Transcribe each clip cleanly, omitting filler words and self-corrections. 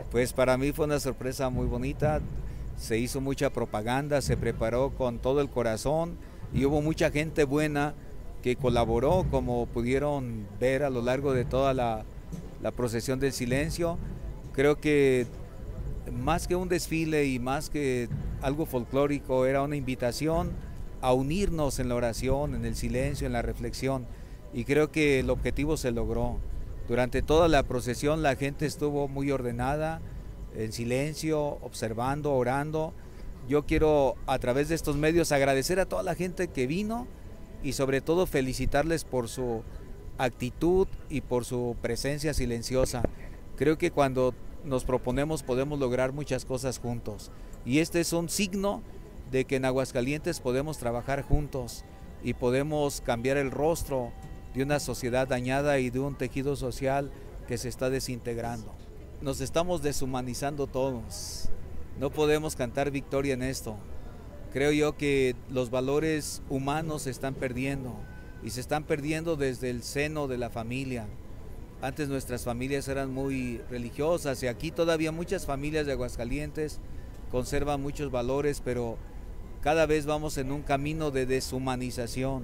Pues para mí fue una sorpresa muy bonita, se hizo mucha propaganda, se preparó con todo el corazón y hubo mucha gente buena que colaboró, como pudieron ver a lo largo de toda la procesión del silencio. Creo que más que un desfile y más que algo folclórico, era una invitación a unirnos en la oración, en el silencio, en la reflexión, y creo que el objetivo se logró. Durante toda la procesión la gente estuvo muy ordenada, en silencio, observando, orando. Yo quiero a través de estos medios agradecer a toda la gente que vino y sobre todo felicitarles por su actitud y por su presencia silenciosa. Creo que cuando nos proponemos podemos lograr muchas cosas juntos, y este es un signo de que en Aguascalientes podemos trabajar juntos y podemos cambiar el rostro de una sociedad dañada y de un tejido social que se está desintegrando. Nos estamos deshumanizando todos, no podemos cantar victoria en esto. Creo yo que los valores humanos se están perdiendo, y se están perdiendo desde el seno de la familia. Antes nuestras familias eran muy religiosas, y aquí todavía muchas familias de Aguascalientes conservan muchos valores, pero cada vez vamos en un camino de deshumanización.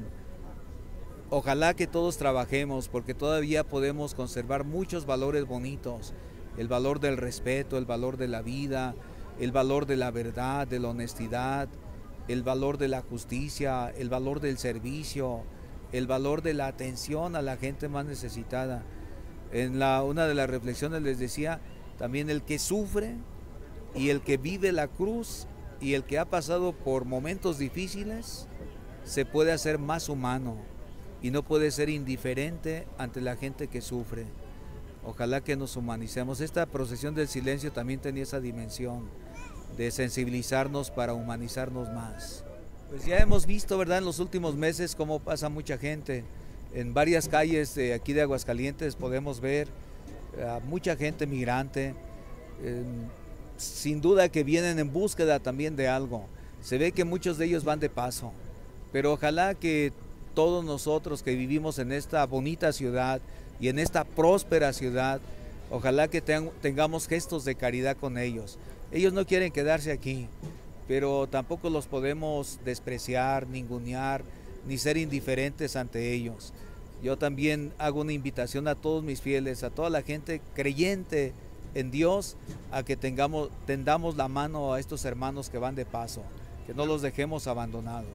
Ojalá que todos trabajemos, porque todavía podemos conservar muchos valores bonitos: el valor del respeto, el valor de la vida, el valor de la verdad, de la honestidad, el valor de la justicia, el valor del servicio, el valor de la atención a la gente más necesitada. En una de las reflexiones les decía también: el que sufre y el que vive la cruz y el que ha pasado por momentos difíciles se puede hacer más humano y no puede ser indiferente ante la gente que sufre. Ojalá que nos humanicemos. Esta procesión del silencio también tenía esa dimensión de sensibilizarnos para humanizarnos más. Pues ya hemos visto, ¿verdad?, en los últimos meses cómo pasa mucha gente. En varias calles de aquí de Aguascalientes podemos ver a mucha gente migrante, sin duda que vienen en búsqueda también de algo. Se ve que muchos de ellos van de paso, pero ojalá que todos nosotros que vivimos en esta bonita ciudad y en esta próspera ciudad, ojalá que tengamos gestos de caridad con ellos. Ellos no quieren quedarse aquí, pero tampoco los podemos despreciar, ningunear, ni ser indiferentes ante ellos. Yo también hago una invitación a todos mis fieles, a toda la gente creyente en Dios, a que tendamos la mano a estos hermanos que van de paso, que no los dejemos abandonados.